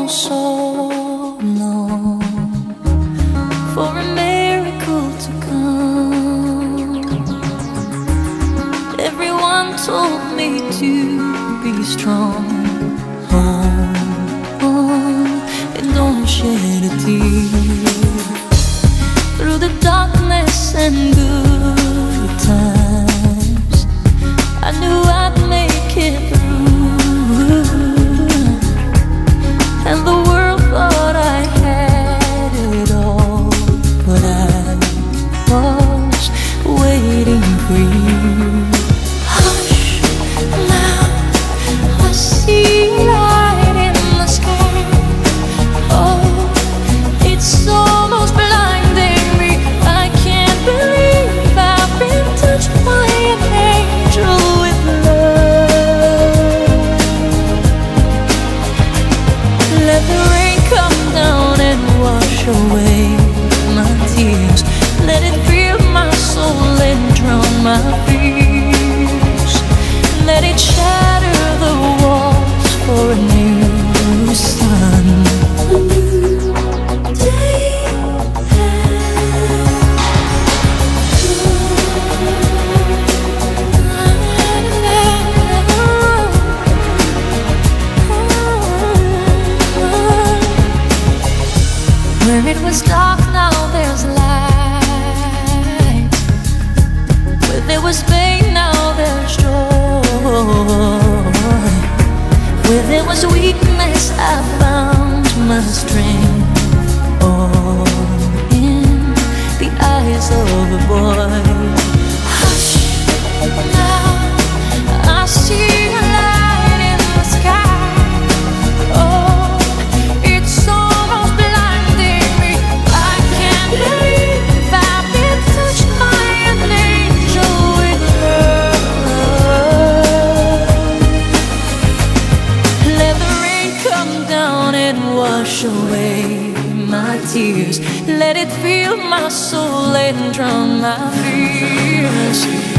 so long for a miracle to come. Everyone told me to be strong. And don't shed a tear. Through the darkness and good times, I knew I'd make it through. And the world thought I had it all, but I was waiting for you. Hush, now I see light in the sky. Oh, it's almost blinding me. I can't believe I've been touched by an angel with love. Let the rain come down and wash away my tears. Let it fill my soul and drown my fears. Let it shatter the walls for a new sun. A new day. Where it was dark, now there's light. Where there was pain, now there's joy. Where there was weakness, I found my strength. All in the eyes of a boy. Hush, now I see a light in the sky. Oh, it's almost blinding me. I can't believe I've been touched by an angel with love. Let the rain come down and wash away my tears. Let it fill my soul and drown my fears.